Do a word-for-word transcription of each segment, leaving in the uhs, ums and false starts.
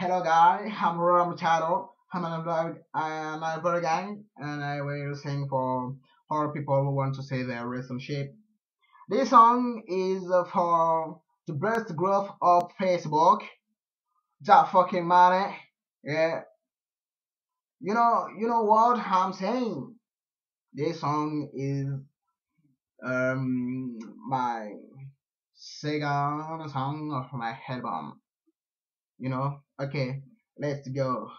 Hello guys, I'm Ram Charo. I'm another, I'm another guy, and I will sing for all people who want to say their relationship. This song is uh, for the best growth of Facebook. That fucking money. Yeah, you know, you know what I'm saying. This song is um my second song of my album. You know. Okay, let's go.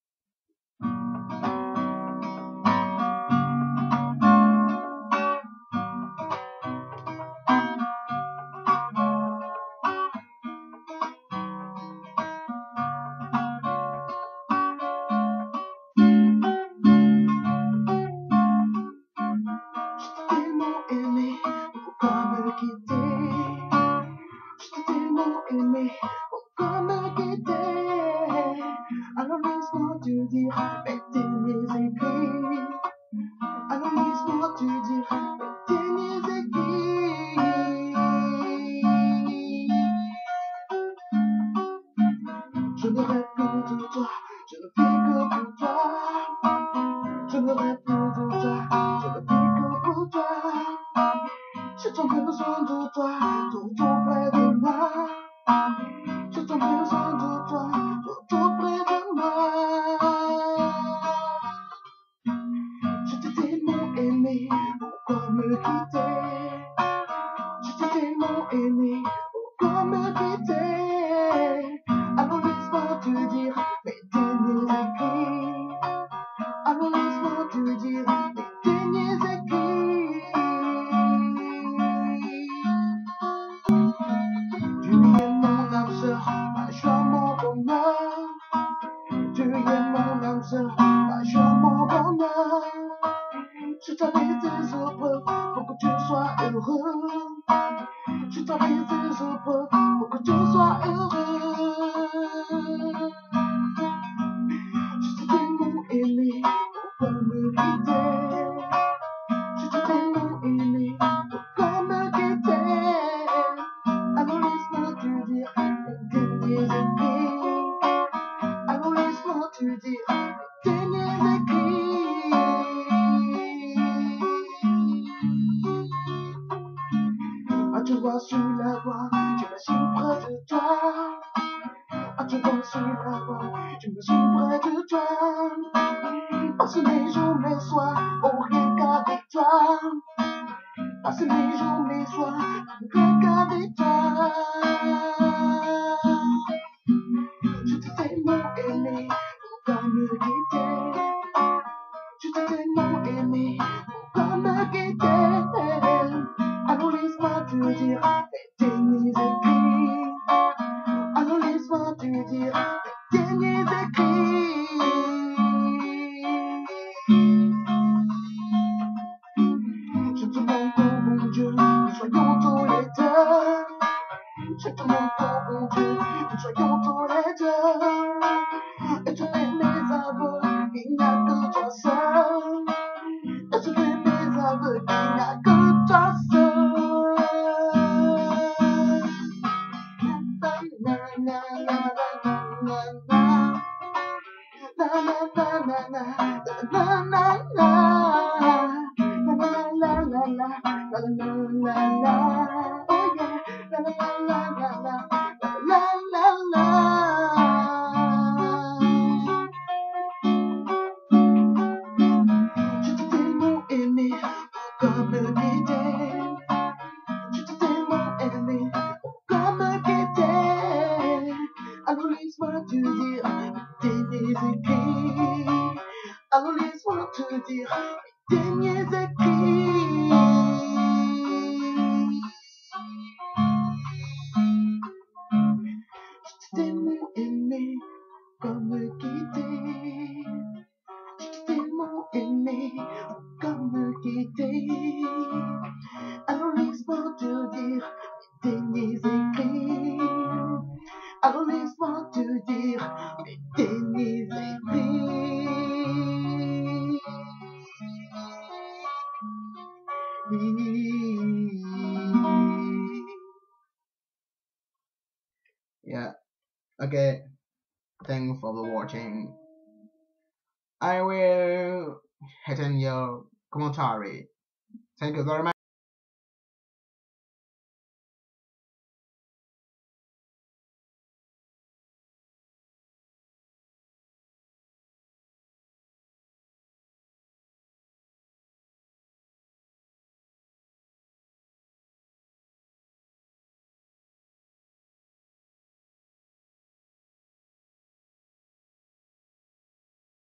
Tellement aimé, pourquoi me quitter? Je t'ai tellement aimé, pourquoi me quitter? Alors laisse-moi te dire, mes derniers écrits. Alors laisse-moi te dire, mes derniers écrits. Je ne rêve que de toi, je ne vis que pour toi. Je ne rêve que de toi, je ne vis que pour toi. J'ai tant besoin de toi, tout auprès de moi. J'ai tant besoin de toi, tout auprès de moi. Je t'ai tellement aimé, pourquoi me quitter? Je t'ai tellement aimé, pourquoi me quitter? Alors laisse-moi te dire mes derniers écrits. Alors laisse-moi te dire mes derniers écrits. Tu es mon âme sœur, ma joie, mon bonheur. Tu es mon âme sœur, ma joie, mon bonheur. Je t'avais des épreuves pour que tu sois heureux. Je t'avais des épreuves pour que tu sois heureux. Je t'ai tellement aimé, pourquoi me quitter? Je t'ai tellement aimé, pourquoi me quitter? Alors laisse-moi te dire mes derniers écrits. Alors laisse-moi te dire mes derniers écrits. Ah, tu vois sur la voie, je me suis près de toi. Ah, tu vois sur la voie, je me suis près de toi. Passe mes jours, mes soirs, au rien qu'avec toi. Passe mes jours, mes soirs, rien qu'avec toi. Je t'ai tellement aimé, pourquoi me quitter? Je t'ai tellement aimé, pourquoi me quitter? Alors laisse-moi te dire mes derniers écrits. Alors laisse-moi te dire mes derniers écrits. Je te demande, oh mon Dieu, nous soyons tous les deux. Je te demande, oh mon Dieu, nous soyons tous les deux. Et tu fais mes aveux, il n'y a que toi seul. Et tu fais mes aveux, il n'y a que toi seul. Na na na na na na na. Na na na na na na na na. La la la la la la la la la. Oh yeah. La la la la la la la la la. Je t'ai tellement aimé, pourquoi me quitter? Je t'ai tellement aimé, pourquoi me quitter? Alors laisse-moi te dire mes derniers écrits. Alors laisse-moi te dire mes derniers écrits. Je t'ai tellement aimé, pourquoi me quitter? Je t'ai tellement aimé, pourquoi me quitter? Alors laisse-moi te dire mes derniers écrits. Alors laisse-moi te dire mes derniers écrits. Yeah, okay. Thanks for watching. I will attend your commentary. Thank you very much.